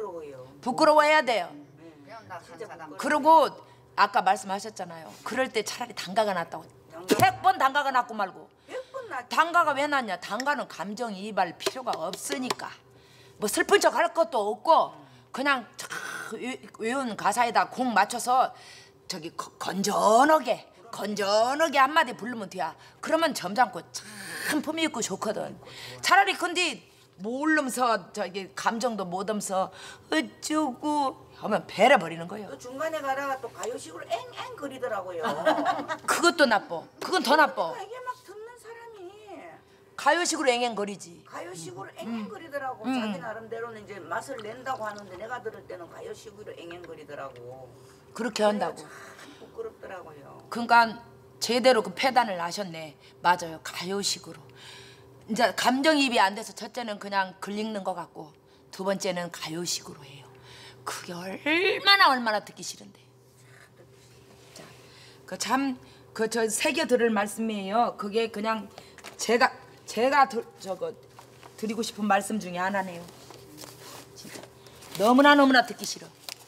부끄러워요. 부끄러워해야 돼요. 진짜 부끄러워요. 그리고 아까 말씀하셨잖아요. 그럴 때 차라리 단가가 낫다고. 100번 단가가 낫고 말고. 100번 낫지. 단가가 왜 낫냐? 단가는 감정이입할 필요가 없으니까. 뭐 슬픈 척 할 것도 없고 그냥 외운 가사에다 공 맞춰서 저기 건전하게 한마디 부르면 돼야. 그러면 점잖고 참 품위 있고 좋거든. 차라리 근데 모르면서 저기 감정도 못 하면서 어쩌고 하면 배려버리는 거예요. 또 중간에 가다가 또 가요식으로 앵앵 거리더라고요. 그것도 나빠. 그건 더 나빠. 이게 막 듣는 사람이 가요식으로 앵앵거리지. 가요식으로 앵앵거리더라고. 자기 나름대로는 이제 맛을 낸다고 하는데 내가 들을 때는 가요식으로 앵앵거리더라고. 그렇게 한다고. 참 부끄럽더라고요. 그러니까 제대로 그 패단을 아셨네. 맞아요. 가요식으로. 이제 감정이입이 안 돼서 첫째는 그냥 글 읽는 것 같고 두 번째는 가요식으로 해요. 그게 얼마나 듣기 싫은데. 자, 그 참 그 저 새겨 들을 말씀이에요. 그게 그냥 제가 드리고 싶은 말씀 중에 하나네요. 진짜 너무나 듣기 싫어.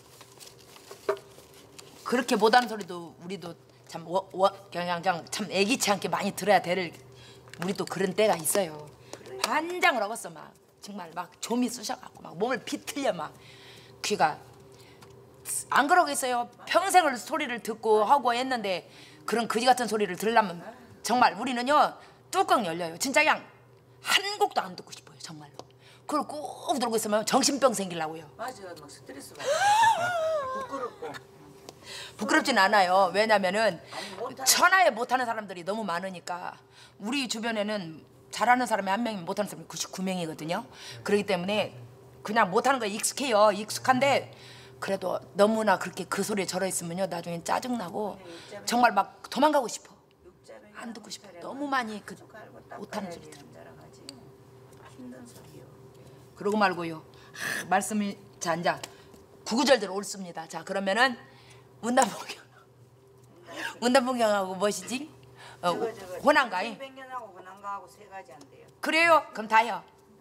그렇게 못하는 소리도 우리도 참 그냥 참 애기치 않게 많이 들어야 될 우리도 그런 때가 있어요. 환장을 하겠어 막 정말 막 좀이 쑤셔갖고 막 몸을 비틀려 막 귀가 안 그러겠어요. 평생을 소리를 듣고 하고 했는데 그런 거지 같은 소리를 들으려면 정말 우리는요 뚜껑 열려요. 진짜 그냥 한 곡도 안 듣고 싶어요 정말로. 그걸 꼭 들고 있으면 정신병 생기려고요. 맞아요. 막 스트레스 받아. 부끄럽고. 부끄럽진 않아요. 왜냐면은 천하에 못하는 사람들이 너무 많으니까. 우리 주변에는 잘하는 사람이 한 명이면 못하는 사람이 99명이거든요. 그렇기 때문에 그냥 못하는 거에 익숙해요. 익숙한데 그래도 너무나 그렇게 그 소리에 절어 있으면요 나중엔 짜증나고 정말 막 도망가고 싶어. 안 듣고 싶어. 너무 많이 그 못하는 소리 들어. 힘든 소리요. 그러고 말고요. 말씀이 자 이제 구구절절 옳습니다. 자 그러면은 문단풍경하고 무엇이지? 혼안가이. 백년하고 혼안가하고 세 가지 안 돼요. 그래요? 그럼 다요.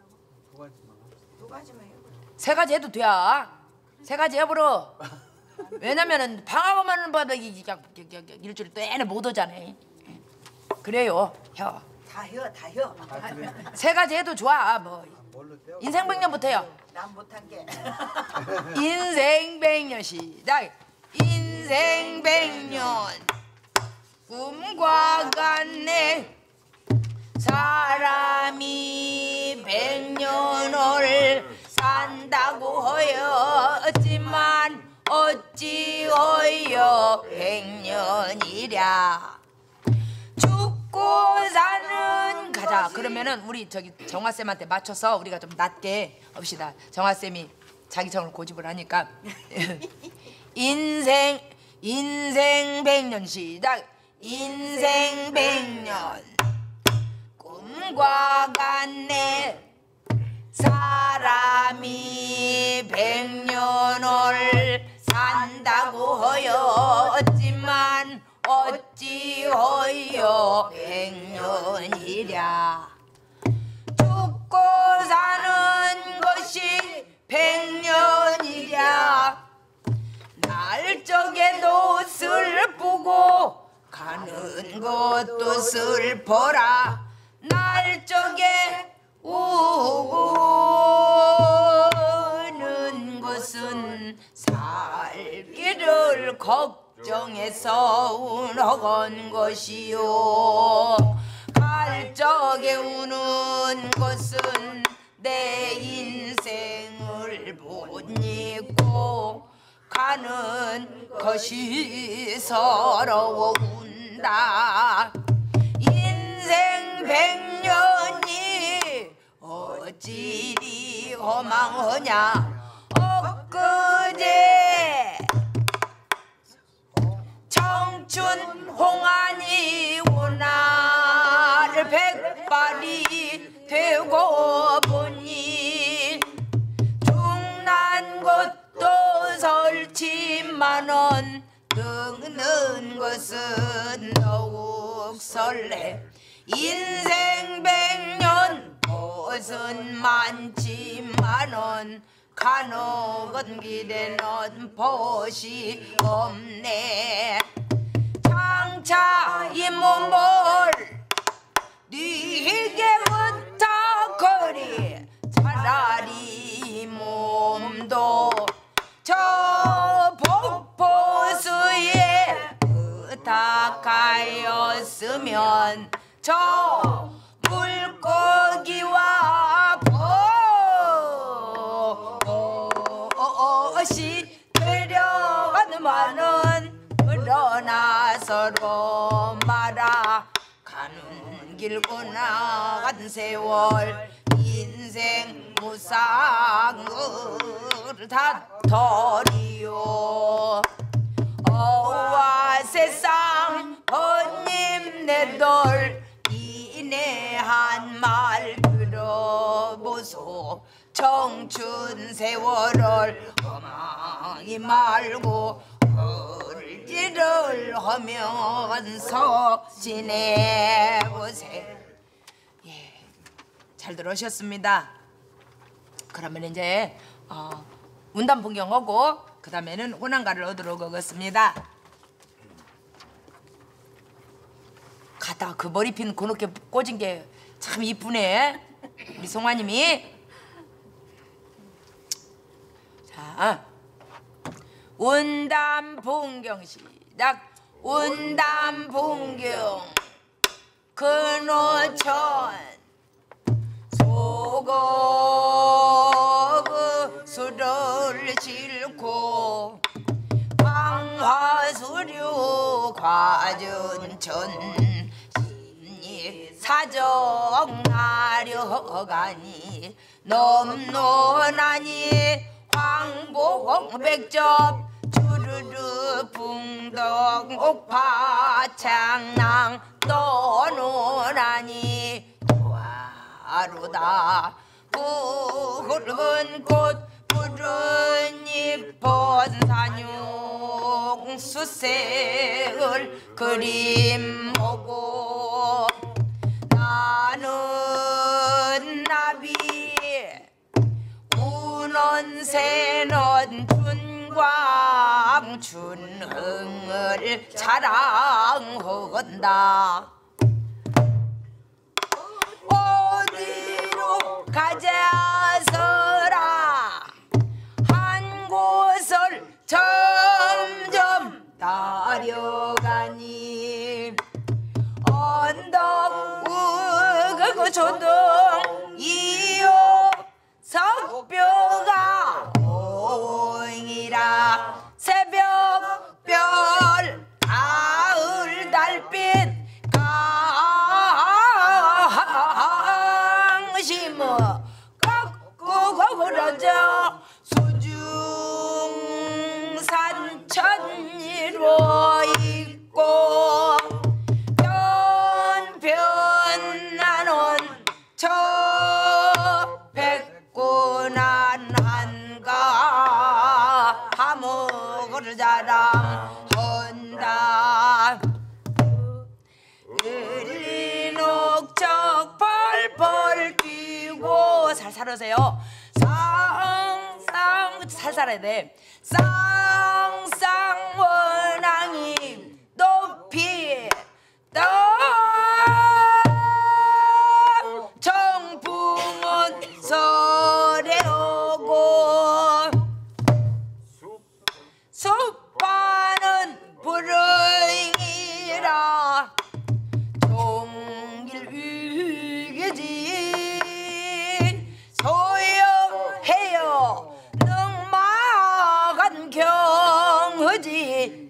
두 가지만 해요. 세 가지 해도 돼. 세 가지 해보러. 왜냐면은 방학오면은 뭐 일주일 내내 못 오잖아. 그래요. 혀. 다 해요. 세 가지 해도 좋아. 뭐 인생 백년부터 해요. 난 못한 게. 인생 백년 시작. 인생 백년 꿈과 같네. 사람이 백년을 산다고 하였지만 어찌하여 백년이랴. 죽고 사는 가자. 그러면은 우리 저기 정화쌤한테 맞춰서 우리가 좀 낮게 합시다. 정화쌤이 자기 정을 고집을 하니까 인생 백년 시작. 인생 백년 꿈과 같네. 사람이 백년을 산다고 하였지만 어찌하여 백년이랴. 죽고 사는 것이 백년이랴. 날적에도 슬프고 가는 것도 슬퍼라. 날적에 우는 것은 살기를 걱정해서 운어건 것이요. 갈적에 우는 것은 내 인생을 못 잊고 가는 것이 서러워 운다. 인생 백년이 어찌리 허망하냐. 엊그제 청춘 홍안이 오날 백발이 되고 보니 중난 것도 설치만은 늙는 것은 더욱 설레. 인생 백년 것은 많지만은 가는 길에는 벗이 없네. 장차 이 몸을 네게 부탁거리 차라리 몸도 저 복포수에 부탁하였으면 저 물고기와 벗이 데려가는만은 그러나 서로 말아 가는 길구나 간 세월 인생 무상을 다터리요. 어와 세상 번님 내돌 이내한 말 들어보소. 청춘 세월을 험하기 말고 헐지를 하면서 지내보세. 예, 잘 들으셨습니다. 그러면 이제 운담 풍경하고 그 다음에는 호남가를 얻으러 가겠습니다. 가다 그 머리핀 그렇게 꽂은 게 참 이쁘네 우리 송아님이. 자, 운담 풍경 시작. 운담 풍경 근호천 소거 수를 싣고 방화수류 과전천 사정하려가니 넘노나니 황봉백접 주르르 풍덕 옥파창낭 떠노나니 도화로다 붉은 꽃 푸른 잎 번산용 수색을 그림보고 나는 나비 운원새는 춘광 춘흥을 자랑한다. 어디로 가자서라 한 곳을 점점 따려가니 언덕 우그 조동 이요 석뼈가 오이라 새벽별 가을 달빛 강심어 꺾고 그러져 수중산 천리로 있고 변변나는 저 백구난 한가 하목을 자랑한다. 을리녹적 펄펄 뛰고 살살 하세요. 쌍쌍 살살 해야 돼. 쌍쌍 원앙이 높이 떠 정풍은 설에 오고 숲파는 불응이라 종길 위기지 소용해요 능마간 경허지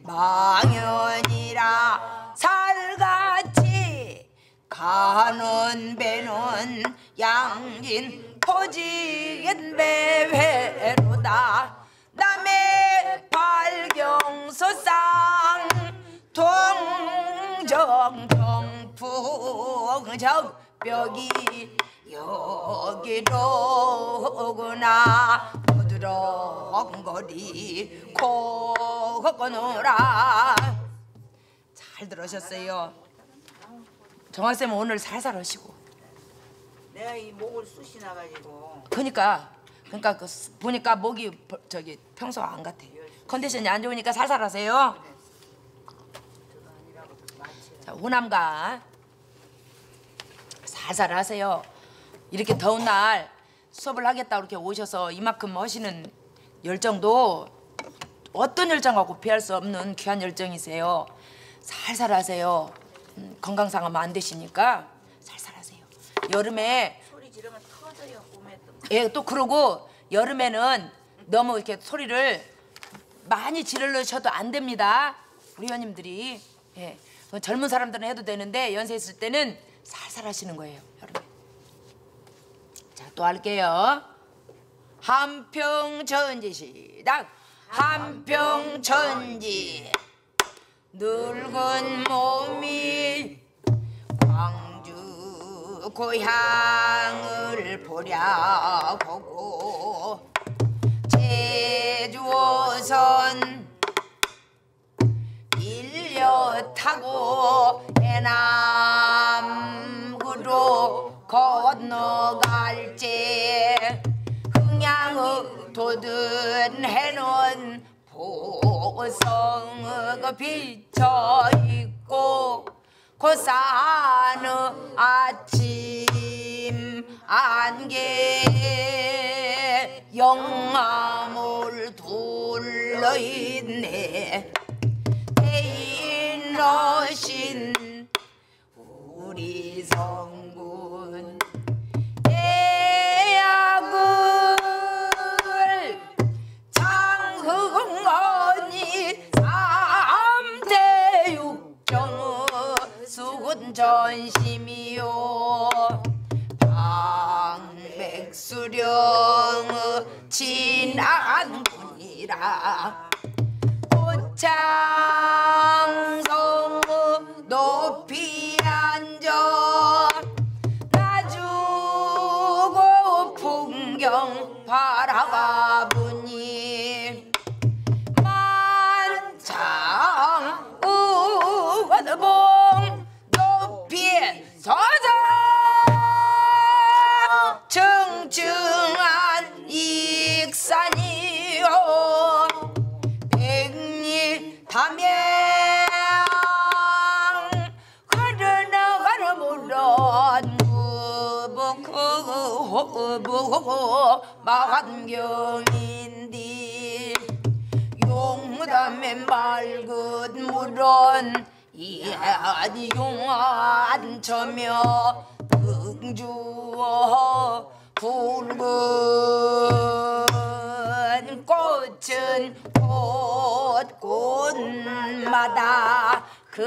망연이라 살같이 가는 배는 양진 포지긴 배회로다. 남의 발경소상 동정 정풍정 벽이 여기로구나. 부드러운거리 코거노라. 잘 들으셨어요? 정학쌤은 오늘 살살 하시고 내가 이 목을 쑤시 나가지고 그러니까 그러니까 보니까 목이 저기 평소 안 같아. 컨디션이 안 좋으니까 살살 하세요. 자, 호남가 살살 하세요. 이렇게 더운 날 수업을 하겠다 이렇게 오셔서 이만큼 하시는 열정도 어떤 열정하고 비할 수 없는 귀한 열정이세요. 살살 하세요. 건강상하면 안 되시니까 살살 하세요. 여름에 소리 지르면 터져요. 꿈에 또. 예, 또 그러고 여름에는 너무 이렇게 소리를 많이 지르셔도 안 됩니다. 우리 회원님들이 예, 젊은 사람들은 해도 되는데 연세 있을 때는 살살 하시는 거예요. 여름에. 자, 또 할게요. 한평천지 시작. 한평천지 늙은 몸이 광주 고향을 보려보고 제주어선 밀려 타고 해남으로 건너갈지 흥양의 돋은 해는 보성의 비쳐있고 고산의 아침 안개 영암을 둘러있네. 대인러신 우리 성군 대약을 장흥언니 삼대육정의 수군전심이요 방백수령의 진안군이라 고창성의 높이 앉아 나주고 풍경 바라가 보니 만창 우원봉 높이 서자 청청한 익산이요 백리 담양 걸어나가는 물론 무복하고 마한경인데 용담에 맑은 물은 이한용한 처며 등주어 붉은 꽃은 곳곳마다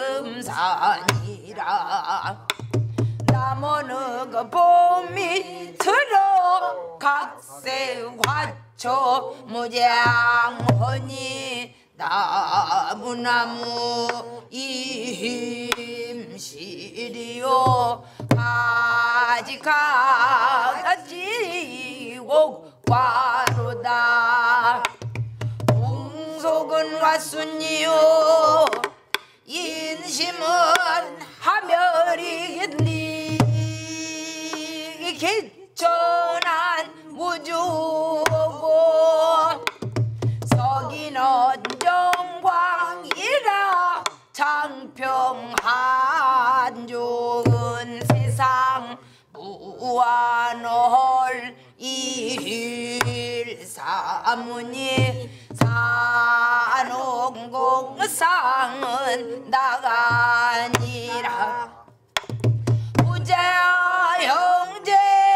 금산이라 남어는 그 봄이 들어 각색 화초 무장하니 나무나무 임실이요 가지가지 옥과로다 동속은 왔으니요 인심은 하멸이겠니 개천한 무주고 서기는 정광이라 장평한 좋은 세상 무한홀 일사무니 산옥공상은 나가니라 부자 형제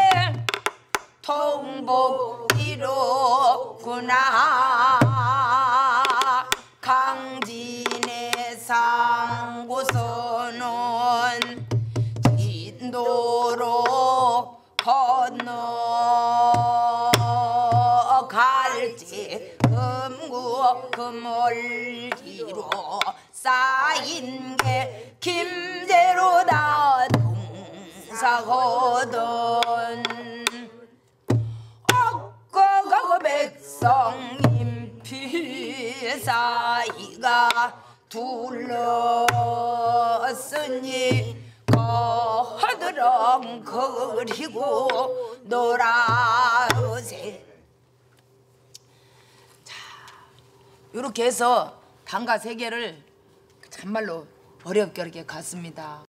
통복이로구나 강진의 상고선은 진도로 건너갈지 금구금월기로 쌓인 게 김제로다 동사거든 억거가 백성인피사이가 둘렀으니 거드렁 그리고 놀아오세 요렇게 해서 단가 세계를 참말로 어렵게 갔습니다.